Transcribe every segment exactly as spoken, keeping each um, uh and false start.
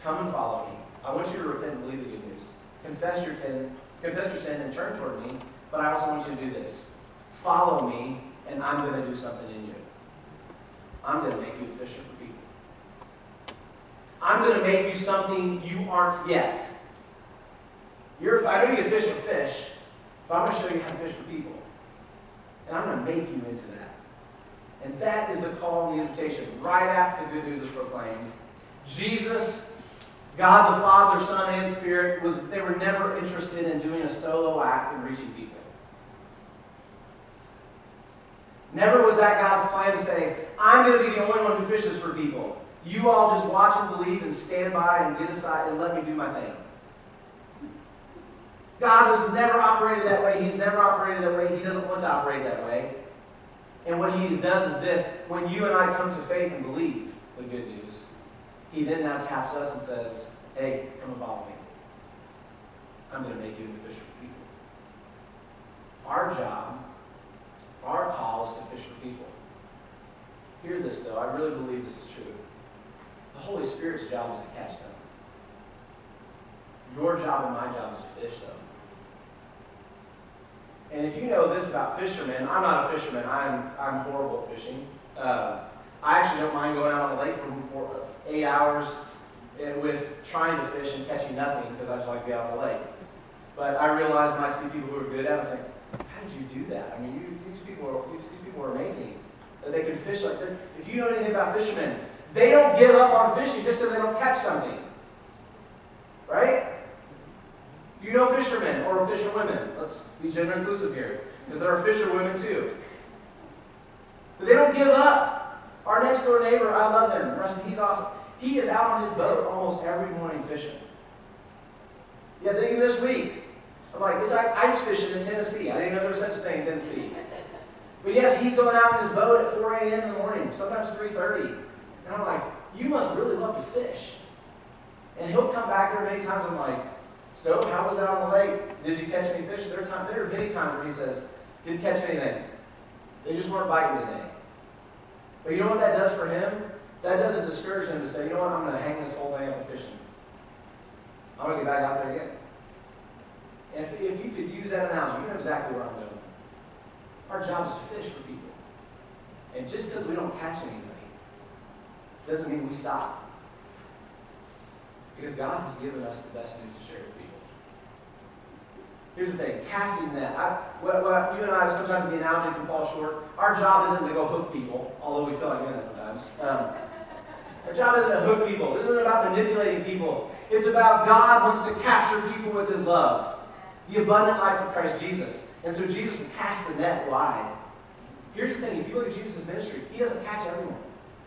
Come and follow me. I want you to repent and believe the good news. Confess your sin, confess your sin and turn toward me, but I also want you to do this. Follow me, and I'm going to do something in you. I'm going to make you a fisher for people. I'm going to make you something you aren't yet. You're, I know you can fish with fish, but I'm going to show you how to fish for people. And I'm going to make you into that. And that is the call and the invitation. Right after the good news is proclaimed, Jesus, God the Father, Son, and Spirit, was they were never interested in doing a solo act and reaching people. Never was that God's plan to say, I'm going to be the only one who fishes for people. You all just watch and believe and stand by and get aside and let me do my thing. God has never operated that way. He's never operated that way. He doesn't want to operate that way. And what he does is this. When you and I come to faith and believe the good news, he then now taps us and says, hey, come and follow me. I'm going to make you into fisher for people. Our job, our call is to fish for people. Hear this, though. I really believe this is true. The Holy Spirit's job is to catch them. Your job and my job is to fish them. And if you know this about fishermen, I'm not a fisherman. I'm, I'm horrible at fishing. Uh, I actually don't mind going out on the lake for four, eight hours with trying to fish and catching nothing because I just like to be out on the lake. But I realize when I see people who are good at it, I think, how did you do that? I mean, you, these people are, you see people are amazing. That they can fish like that. If you know anything about fishermen, they don't give up on fishing just because they don't catch something. Right? You know fishermen or fisherwomen. Let's be gender inclusive here. Because there are fisherwomen too. But they don't give up. Our next door neighbor, I love him. Rusty, he's awesome. He is out on his boat almost every morning fishing. Yeah, even this week. I'm like, it's ice fishing in Tennessee. I didn't know there was such a thing in Tennessee. But yes, he's going out on his boat at four a.m. in the morning, sometimes three thirty. And I'm like, you must really love to fish. And he'll come back there many times. I'm like, so how was it on the lake? Did you catch any fish? There are, time, there are many times where he says, didn't catch anything. They just weren't biting today. But you know what that does for him? That doesn't discourage him to say, you know what, I'm going to hang this whole thing up with fishing. I'm going to get back out there again. And if, if you could use that analogy, you know exactly where I'm going. Our job is to fish for people. And just because we don't catch anybody doesn't mean we stop. Because God has given us the best news to share with people. Here's the thing, casting net. I, what, what, you and I, sometimes the analogy can fall short. Our job isn't to go hook people, although we feel like doing that sometimes. Um, our job isn't to hook people. This isn't about manipulating people. It's about God wants to capture people with his love. The abundant life of Christ Jesus. And so Jesus would cast the net wide. Here's the thing, if you look at Jesus' ministry, he doesn't catch everyone.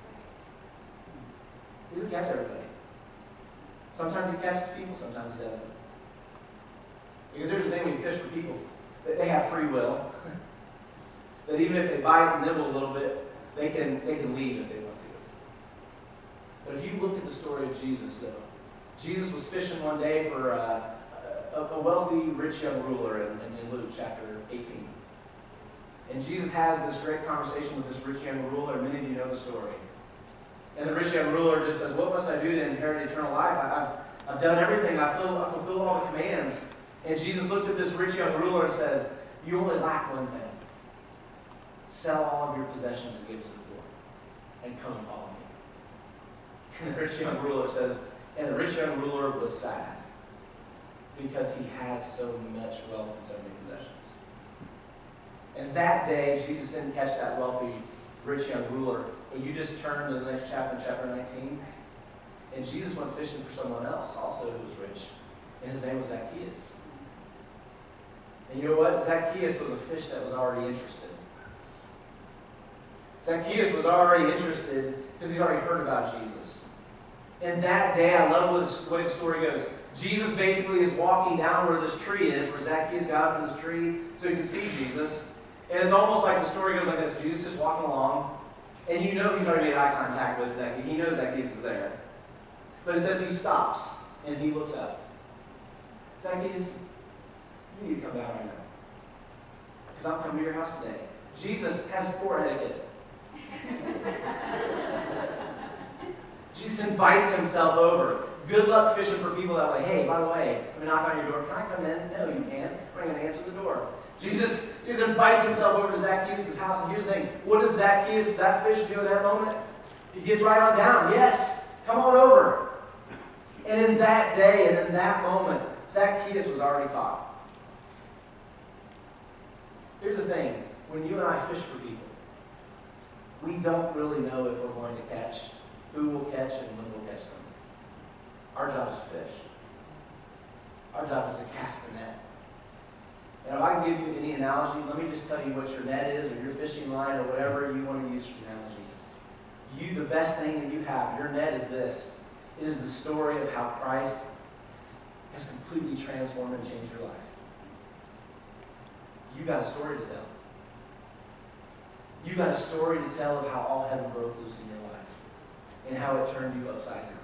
He doesn't catch everybody. Sometimes he catches people, sometimes he doesn't. Because here's the thing when you fish for people, they have free will. That even if they bite and nibble a little bit, they can, they can leave if they want to. But if you look at the story of Jesus, though, Jesus was fishing one day for uh, a, a wealthy, rich young ruler in, in Luke chapter eighteen. And Jesus has this great conversation with this rich young ruler, and many of you know the story. And the rich young ruler just says, what must I do to inherit eternal life? I, I've, I've done everything. I've fulfilled, I've fulfilled all the commands. And Jesus looks at this rich young ruler and says, you only lack one thing. Sell all of your possessions and give to the poor. And come and follow me. And the rich young ruler says, and the rich young ruler was sad because he had so much wealth and so many possessions. And that day, Jesus didn't catch that wealthy, rich young ruler. But you just turn to the next chapter, chapter nineteen, and Jesus went fishing for someone else, also who was rich. And his name was Zacchaeus. And you know what? Zacchaeus was a fish that was already interested. Zacchaeus was already interested because he's already heard about Jesus. And that day, I love the way the story goes. Jesus basically is walking down where this tree is, where Zacchaeus got up in this tree so he can see Jesus. And it's almost like the story goes like this. Jesus just walking along. And you know he's already made eye contact with Zacchaeus. He knows Zacchaeus is there. But it says he stops and he looks up. Zacchaeus, you need to come down right now. Because I'm coming to your house today. Jesus has poor etiquette. Jesus invites himself over. Good luck fishing for people that way. Hey, by the way, let me knock on your door. Can I come in? No, you can't. I'm going to answer the door. Jesus, Jesus invites himself over to Zacchaeus' house. And here's the thing. What does Zacchaeus, that fish, do in that moment? He gets right on down. Yes, come on over. And in that day and in that moment, Zacchaeus was already caught. Here's the thing. When you and I fish for people, we don't really know if we're going to catch, who will catch, and when we'll catch them. Our job is to fish. Our job is to cast the net. And if I can give you any analogy, let me just tell you what your net is, or your fishing line, or whatever you want to use for analogy. You, the best thing that you have, your net is this. It is the story of how Christ has completely transformed and changed your life. You got a story to tell. You got a story to tell of how all heaven broke loose in your life and how it turned you upside down.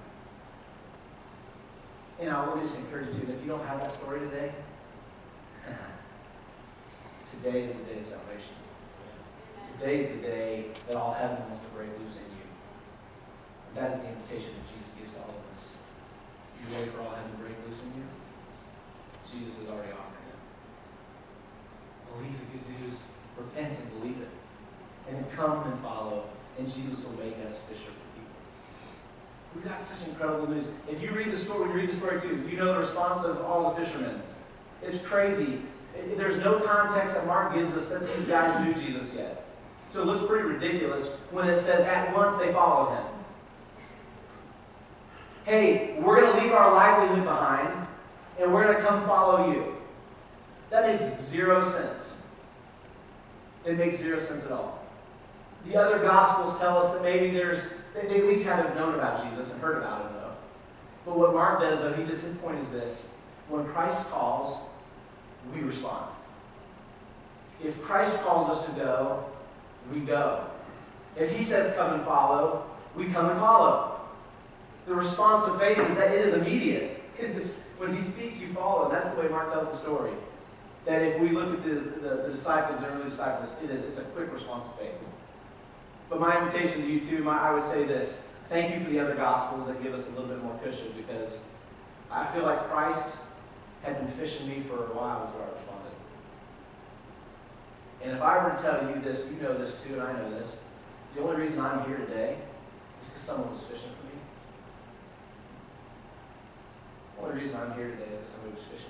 And I want to just encourage you, if you don't have that story today, today is the day of salvation. Today is the day that all heaven wants to break loose in you. And that is the invitation that Jesus gives to all of us. You ready for all heaven to break loose in you? Jesus is already offering it. Believe the good news. Repent and believe it. And then come and follow. And Jesus will make us fisher for people. We've got such incredible news. If you read the story, when you read the story too, you know the response of all the fishermen. It's crazy. There's no context that Mark gives us that these guys knew Jesus yet. So it looks pretty ridiculous when it says at once they followed him. Hey, we're going to leave our livelihood behind and we're going to come follow you. That makes zero sense. It makes zero sense at all. The other Gospels tell us that maybe there's, they at least haven't known about Jesus and heard about him though. But what Mark does though, he just, his point is this. When Christ calls, we respond. If Christ calls us to go, we go. If he says come and follow, we come and follow. The response of faith is that it is immediate. It is, when he speaks, you follow. And that's the way Mark tells the story. That if we look at the, the, the disciples, the early disciples, it is, it's a quick response of faith. But my invitation to you too, my, I would say this. Thank you for the other Gospels that give us a little bit more cushion, because I feel like Christ had been fishing me for a while before I responded. And if I were to tell you this, you know this too, and I know this, the only reason I'm here today is because someone was fishing for me. The only reason I'm here today is because somebody was fishing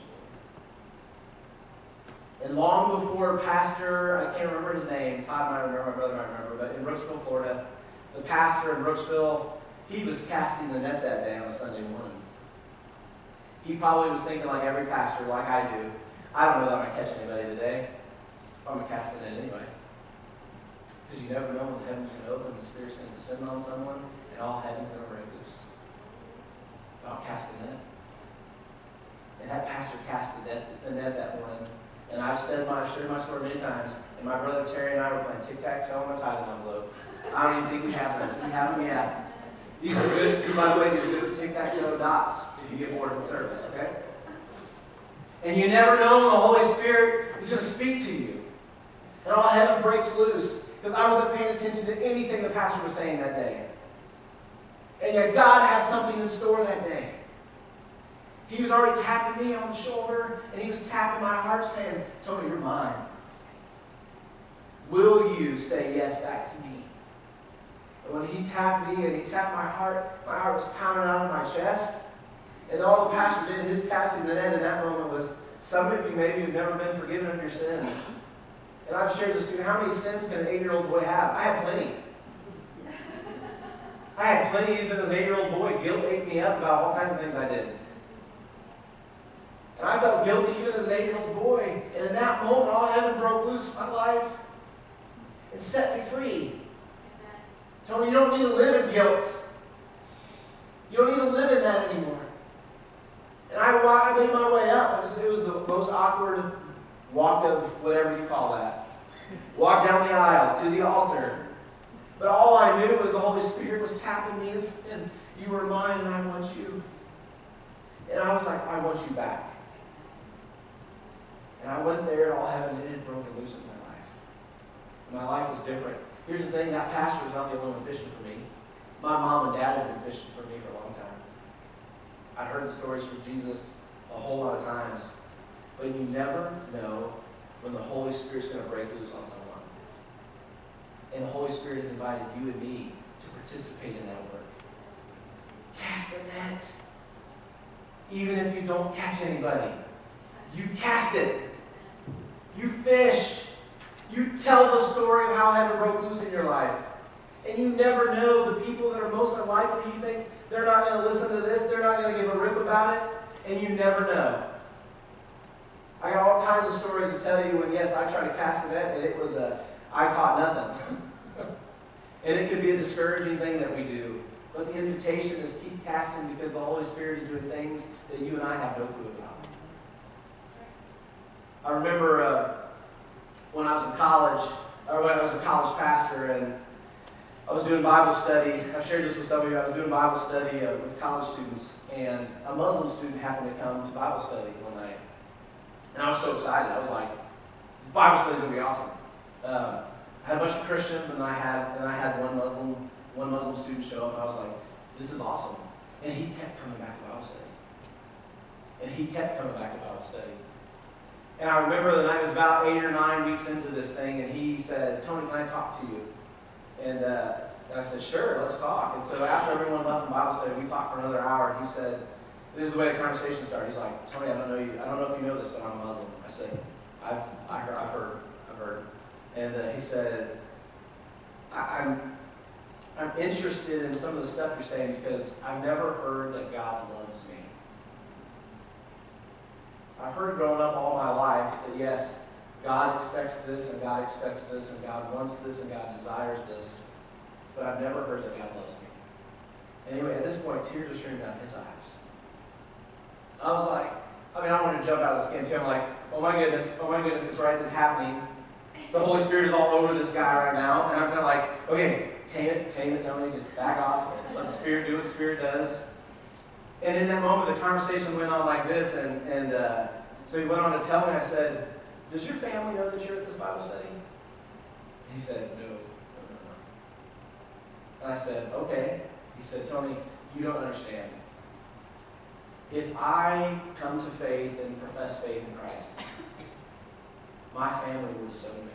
for me. And long before Pastor, I can't remember his name, Todd might remember, my brother might remember, but in Brooksville, Florida, the pastor in Brooksville, he was casting the net that day on a Sunday morning. He probably was thinking like every pastor, like I do, I don't know that I'm going to catch anybody today. I'm going to cast the net anyway. Because you never know when heaven's going to open, the Spirit's going to descend on someone, and all heaven's going to break loose. I'll cast the net. And that pastor cast the net, the net that morning. And I've said my, shared my story many times, and my brother Terry and I were playing tic-tac-toe on my tithing envelope. I don't even think we have them. We have them yet. These are good, by the way, these are good for tic-tac-toe dots if you get bored of the service, okay? And you never know when the Holy Spirit is going to speak to you. And all heaven breaks loose. Because I wasn't paying attention to anything the pastor was saying that day. And yet God had something in store that day. He was already tapping me on the shoulder, and he was tapping my heart saying, Tony, you're mine. Will you say yes back to me? And when he tapped me and he tapped my heart, my heart was pounding out of my chest. And all the pastor did, his casting the net in that moment was, some of you maybe have never been forgiven of your sins. And I've shared this too. How many sins can an eight-year-old boy have? I had plenty. I had plenty even as an eight-year-old boy. Guilt ate me up about all kinds of things I did. And I felt guilty even as an eight-year-old boy. And in that moment, all heaven broke loose in my life and set me free. Tony, you don't need to live in guilt. You don't need to live in that anymore. And I, I made my way up. It was, it was the most awkward walk of whatever you call that. Walk down the aisle to the altar. But all I knew was the Holy Spirit was tapping me and saying, you were mine and I want you. And I was like, I want you back. And I went there and all heaven it had broken loose in my life. And my life was different. Here's the thing, that pastor was not the only one fishing for me. My mom and dad had been fishing for me for a long time. And I was like, I want you back. And I went there and all heaven it had broken loose in my life. And my life was different. Here's the thing, that pastor was not the only one fishing for me. My mom and dad had been fishing for me for a long time. And I was like, I want you back. And I went there and all heaven it had broken loose in my life. And my life was different. I'd heard the stories from Jesus a whole lot of times. But you never know when the Holy Spirit's going to break loose on someone. And the Holy Spirit has invited you and me to participate in that work. Cast the net. Even if you don't catch anybody, you cast it. You fish. You tell the story of how heaven broke loose in your life. And you never know the people that are most unlikely. You think they're not going to listen to this. They're not going to give a rip about it. And you never know. I got all kinds of stories to tell you when, yes, I tried to cast the net, and it was a, I caught nothing. And it could be a discouraging thing that we do. But the invitation is keep casting because the Holy Spirit is doing things that you and I have no clue about. I remember uh, when I was in college, or when I was a college pastor, and I was doing Bible study. I've shared this with some of you. I was doing Bible study uh, with college students, and a Muslim student happened to come to Bible study one night. And I was so excited. I was like, Bible study's going to be awesome. Um, I had a bunch of Christians, and I had and I had one Muslim one Muslim student show up, and I was like, this is awesome. And he kept coming back to Bible study. And he kept coming back to Bible study. And I remember the night was about eight or nine weeks into this thing, and he said, Tony, can I talk to you? And, uh, and I said, sure, let's talk. And so after everyone left from Bible study, we talked for another hour, and he said, this is the way the conversation started. He's like, Tony, I don't know you. I don't know if you know this, but I'm a Muslim. I said, I've, I heard, I've heard, I've heard. And uh, he said, I, I'm, I'm interested in some of the stuff you're saying because I've never heard that God loves me. I've heard growing up all my life that yes, God expects this and God expects this and God wants this and God desires this, but I've never heard that God loves me. Anyway, at this point, tears are streaming down his eyes. I was like, I mean, I wanted to jump out of the skin too. I'm like, oh my goodness, oh my goodness, it's right, it's happening. The Holy Spirit is all over this guy right now, and I'm kind of like, okay, tame it, tame it, Tony, just back off, let the Spirit do what the Spirit does. And in that moment, the conversation went on like this, and, and uh, so he went on to tell me, I said, does your family know that you're at this Bible study? And he said, no, no, no, no. And I said, okay. He said, Tony, you don't understand. If I come to faith and profess faith in Christ, my family will disown me.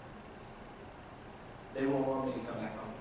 They won't want me to come back home.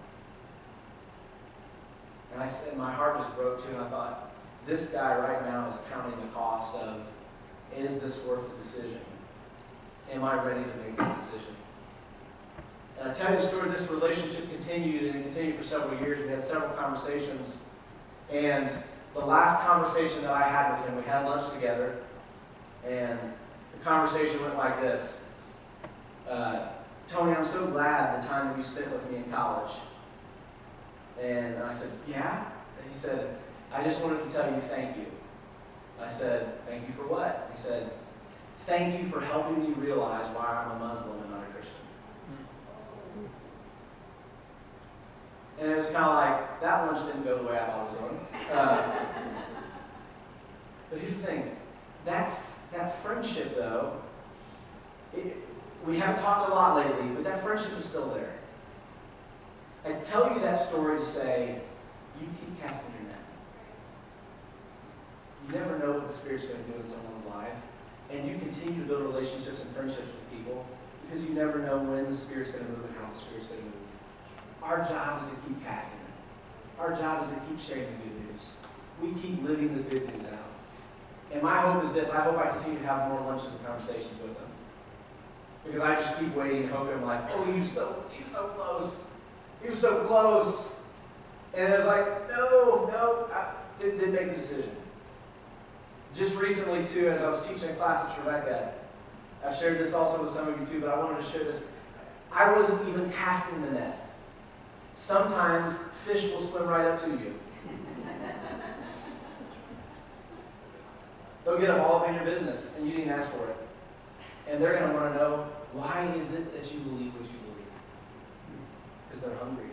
And I said, my heart just broke too, and I thought, this guy right now is counting the cost of, is this worth the decision? Am I ready to make that decision? And I tell you the story, this relationship continued, and it continued for several years. We had several conversations, and the last conversation that I had with him, we had lunch together, and the conversation went like this. Uh, Tony, I'm so glad the time that you spent with me in college. And I said, yeah? And he said, I just wanted to tell you thank you. I said, thank you for what? He said, thank you for helping me realize why I'm a Muslim and not a Christian. And it was kind of like, that lunch didn't go the way I thought it was going. Uh, but here's the thing. That, that friendship, though, it, we haven't talked a lot lately, but that friendship is still there. I tell you that story to say, you keep casting your net. You never know what the Spirit's going to do in someone's life. And you continue to build relationships and friendships with people because you never know when the Spirit's going to move and how the Spirit's going to move. Our job is to keep casting it. Our job is to keep sharing the good news. We keep living the good news out. And my hope is this. I hope I continue to have more lunches and conversations with them. Because I just keep waiting and hoping, I'm like, oh, he was so, he was so close. He was so close. And I was like, no, no, I didn't, didn't make a decision. Just recently, too, as I was teaching a class at Rebecca, I've shared this also with some of you, too, but I wanted to share this. I wasn't even casting the net. Sometimes fish will swim right up to you. They'll get up all up in your business, and you didn't ask for it. And they're going to want to know, why is it that you believe what you believe? Because they're hungry.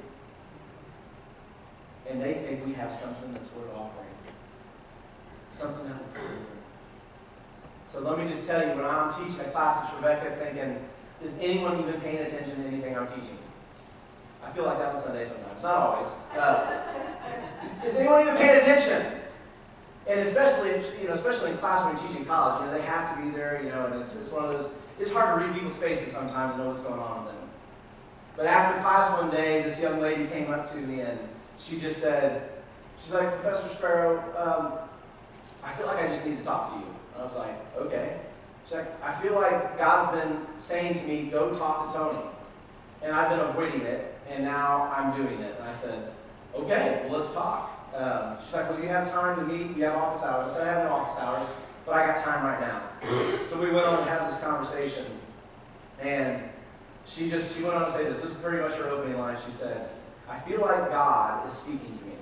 And they think we have something that's worth offering. Something that will fill them. So let me just tell you, when I'm teaching a class at Rebecca thinking, is anyone even paying attention to anything I'm teaching? I feel like that on Sunday sometimes, not always. Uh, is anyone even paying attention? And especially, you know, especially in class when you're teaching college, you know, they have to be there, you know, and it's, it's one of those, it's hard to read people's faces sometimes and know what's going on with them. But after class one day, this young lady came up to me and she just said, she's like, Professor Sparrow, um, I feel like I just need to talk to you. And I was like, okay. She's like, I feel like God's been saying to me, go talk to Tony. And I've been avoiding it, and now I'm doing it. And I said, okay, well, let's talk. Um, she's like, well, you have time to meet, you have office hours. I said, I have no office hours, but I got time right now. So we went on to have this conversation, and she just, she went on to say this. This is pretty much her opening line. She said, I feel like God is speaking to me,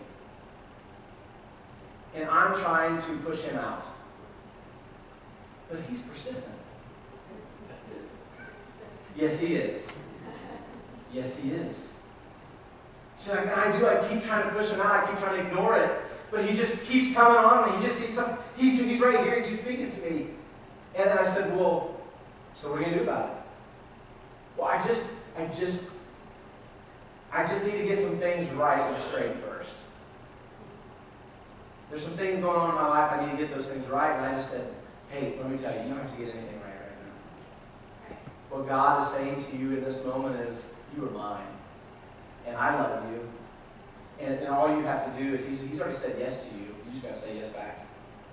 and I'm trying to push him out. But he's persistent. Yes, he is. Yes, he is. She's like, and I do, I keep trying to push him out, I keep trying to ignore it, but he just keeps coming on me. He just, he's, some, he's, he's right here, he keeps speaking to me. And then I said, well, so what are you going to do about it? Well, I just, I just, I just need to get some things right and straight first. There's some things going on in my life, I need to get those things right, and I just said, hey, let me tell you, you don't have to get anything right right now. What God is saying to you in this moment is, you are mine. And I love you. And, and all you have to do is, he's, he's already said yes to you. You just got to say yes back.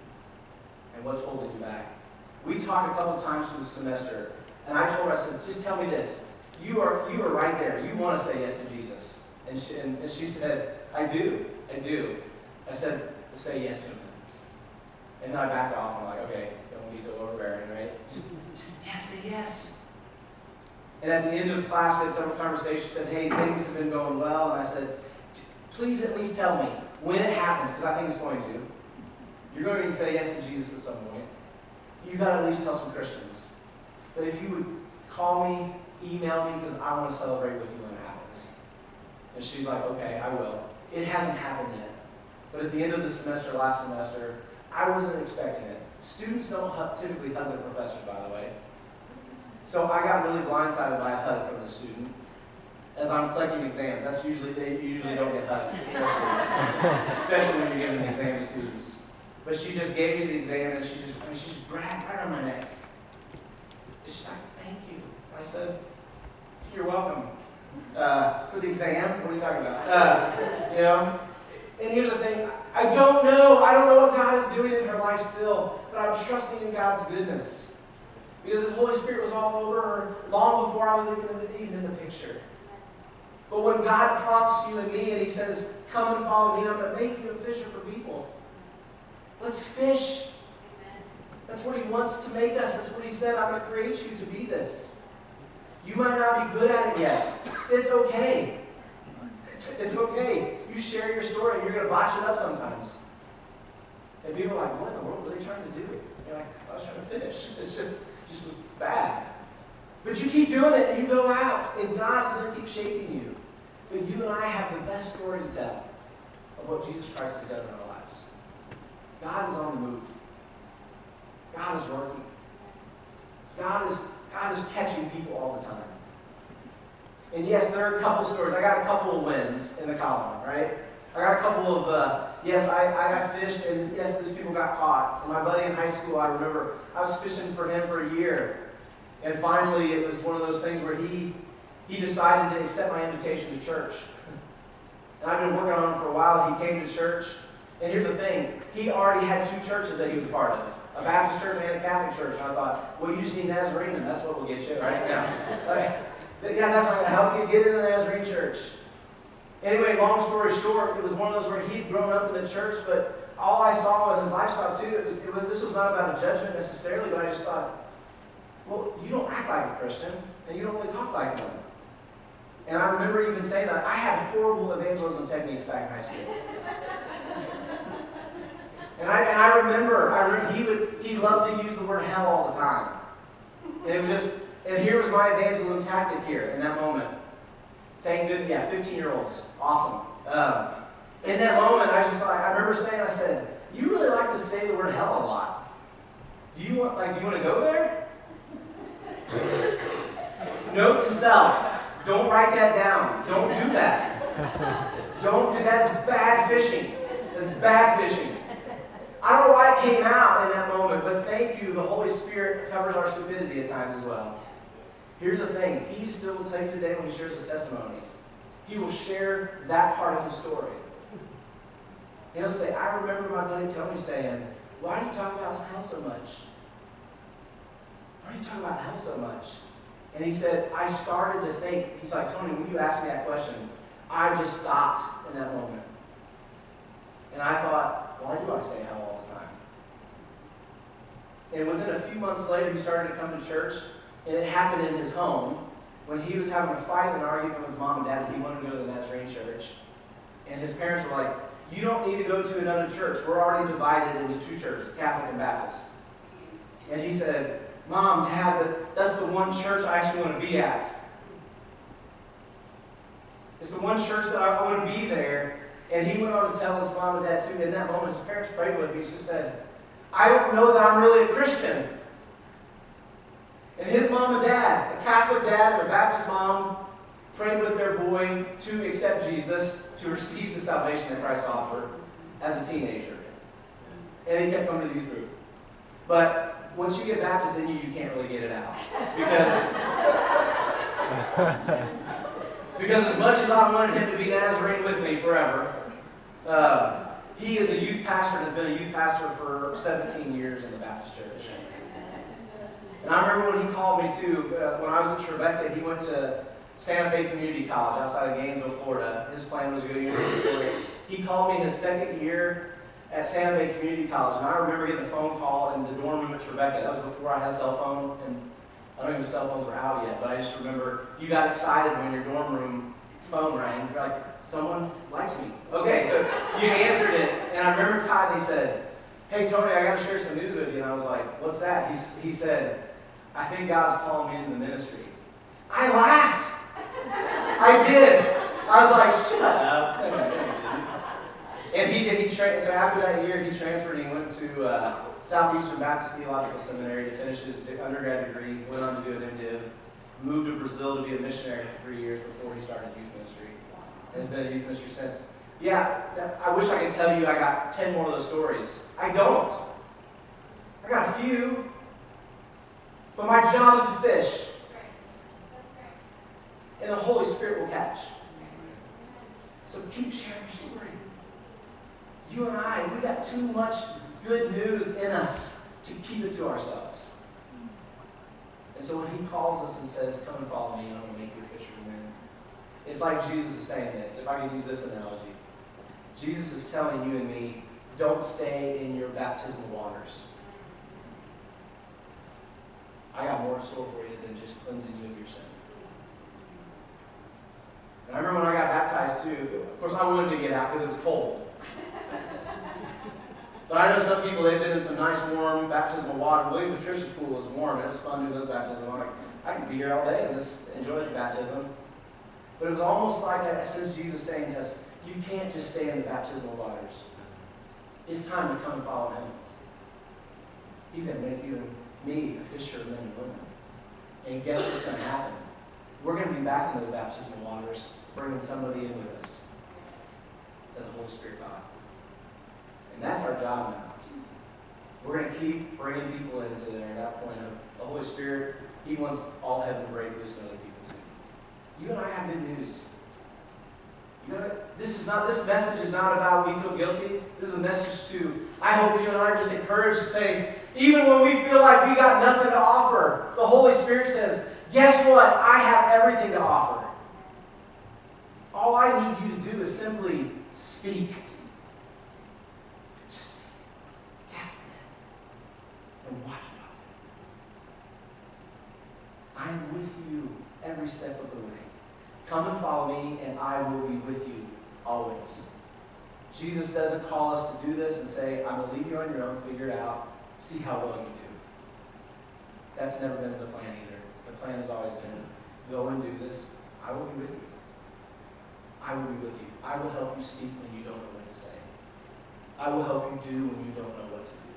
And what's holding you back? We talked a couple times through the semester, and I told her, I said, just tell me this. You are, you are right there. You want to say yes to Jesus. And she, and, and she said, I do. I do. I said, say yes to him. And then I backed off. I'm like, okay, don't be so overbearing, right? Just, just yes, say yes. And at the end of class, we had several conversations, said, hey, things have been going well. And I said, please at least tell me when it happens, because I think it's going to. You're going to say yes to Jesus at some point. You've got to at least tell some Christians. But if you would call me, email me, because I want to celebrate with you when it happens. And she's like, okay, I will. It hasn't happened yet. But at the end of the semester, last semester, I wasn't expecting it. Students don't typically hug their professors, by the way. So I got really blindsided by a hug from the student as I'm collecting exams. That's usually, they usually don't get hugs, especially, especially when you're giving an exam to students. But she just gave me the exam and she just, I mean, she just grabbed right on my neck. And she's like, thank you. I said, you're welcome. Uh, for the exam? What are you talking about? Uh, you know? And here's the thing, I don't know, I don't know what God is doing in her life still, but I'm trusting in God's goodness. Because His Holy Spirit was all over her long before I was even in, the, even in the picture. But when God prompts you and me and He says, come and follow me, I'm going to make you a fisher for people. Let's fish. Amen. That's what He wants to make us. That's what He said, I'm going to create you to be this. You might not be good at it yet. It's okay. It's, it's okay. You share your story and you're going to botch it up sometimes. And people are like, what in the world were they trying to do? You're like, I was trying to finish. It's just, just was bad. But you keep doing it and you go out and God's going to keep shaping you. But you and I have the best story to tell of what Jesus Christ has done in our lives. God is on the move. God is working. God is, God is catching people all the time. And yes, there are a couple stories. I got a couple of wins in the column, right? I got a couple of, uh, yes, I, I fished, and yes, those people got caught. And my buddy in high school, I remember, I was fishing for him for a year. And finally, it was one of those things where he, he decided to accept my invitation to church. And I've been working on him for a while. He came to church. And here's the thing. He already had two churches that he was a part of. A Baptist church and a Catholic church. And I thought, well, you just need Nazarene, and that's what will get you, right? Yeah, like, yeah that's not going to help you. Get in the Nazarene church. Anyway, long story short, it was one of those where he'd grown up in the church, but all I saw in his lifestyle, too, it was, it was, this was not about a judgment necessarily, but I just thought, well, you don't act like a Christian, and you don't really talk like one. And I remember even saying that. I had horrible evangelism techniques back in high school. And I, and I remember, I remember he would he loved to use the word hell all the time. And it was just, and here was my evangelism tactic here in that moment. Thank goodness, yeah, fifteen-year-olds, awesome. Um, in that moment, I just, I remember saying, I said, you really like to say the word hell a lot. Do you want, like, do you want to go there? Note to self, don't write that down. Don't do that. Don't do that. That's bad fishing. That's bad fishing. I don't know why it came out in that moment, but thank you, the Holy Spirit covers our stupidity at times as well. Here's the thing, he still will tell you today when he shares his testimony. He will share that part of his story. He'll say, I remember my buddy Tony saying, why do you talk about hell so much? Why do you talk about hell so much? And he said, I started to think, he's like, Tony, when you asked me that question, I just stopped in that moment. And I thought, why do I say hell all the time? And within a few months later, he started to come to church, and it happened in his home when he was having a fight and argument with his mom and dad that he wanted to go to the Nazarene church. And his parents were like, you don't need to go to another church. We're already divided into two churches, Catholic and Baptist. And he said, Mom, Dad, but that's the one church I actually want to be at. It's the one church that I, I want to be there. And he went on to tell his mom and dad too. In that moment, his parents prayed with me. He just said, I don't know that I'm really a Christian. And his mom and dad, a Catholic dad and a Baptist mom, prayed with their boy to accept Jesus, to receive the salvation that Christ offered as a teenager. And he kept coming to the youth group. But once you get Baptist in you, you can't really get it out. Because, because as much as I wanted him to be Nazarene with me forever, uh, he is a youth pastor and has been a youth pastor for seventeen years in the Baptist church. And I remember when he called me too, uh, when I was at Tribeca, he went to Santa Fe Community College outside of Gainesville, Florida. His plan was to go to University of Florida. He called me his second year at Santa Fe Community College, and I remember getting a phone call in the dorm room at Tribeca. That was before I had a cell phone, and I don't even know if cell phones were out yet, but I just remember you got excited when your dorm room phone rang. You're like, someone likes me. Okay, so you answered it, and I remember Todd, and he said, hey, Tony, I got to share some news with you. And I was like, what's that? He, he said, I think God's calling me into the ministry. I laughed. I did. I was like, shut up. And he did. He tra- so after that year, he transferred and he went to uh, Southeastern Baptist Theological Seminary to finish his undergrad degree, went on to do an MDiv, moved to Brazil to be a missionary for three years before he started youth ministry. And has been a youth ministry since. Yeah, I wish I could tell you I got ten more of those stories. I don't. I got a few. But my job is to fish. And the Holy Spirit will catch. So keep sharing your story. You and I, we got too much good news in us to keep it to ourselves. And so when he calls us and says, come and follow me and I'm going to make you a fisher of men, it's like Jesus is saying this, if I can use this analogy. Jesus is telling you and me, don't stay in your baptismal waters. I got more in store for you than just cleansing you of your sin. And I remember when I got baptized too, of course I wanted to get out because it was cold. But I know some people, they've been in some nice warm baptismal water. William Patricia's pool was warm and it was fun doing those baptisms. I'm like, I could be here all day and just enjoy this baptism. But it was almost like I sense Jesus saying to us, you can't just stay in the baptismal waters. It's time to come and follow him. He's going to make you and me a fisher of men and women. And guess what's going to happen? We're going to be back in those baptismal waters, bringing somebody in with us that the Holy Spirit got. And that's our job now. We're going to keep bringing people into there at that point of the Holy Spirit. He wants all heaven to break loose and other people too. You and I have good news. You know, this is not. This message is not about we feel guilty. This is a message to, I hope you and I are just encouraged to say, even when we feel like we got nothing to offer, the Holy Spirit says, guess what? I have everything to offer. All I need you to do is simply speak. Just speak. Cast the net. And watch it. I am with you every step of the way. Come and follow me, and I will be with you always. Jesus doesn't call us to do this and say, I'm going to leave you on your own, figure it out, see how well you do. That's never been the plan either. The plan has always been, go and do this. I will be with you. I will be with you. I will help you speak when you don't know what to say. I will help you do when you don't know what to do.